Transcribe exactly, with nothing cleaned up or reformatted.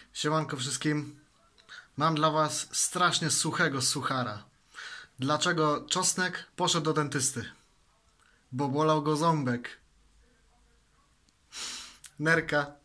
Siemanko wszystkim. Mam dla was strasznie suchego suchara. Dlaczego Czosnek poszedł do dentysty? Bo bolał go ząbek. Nerka.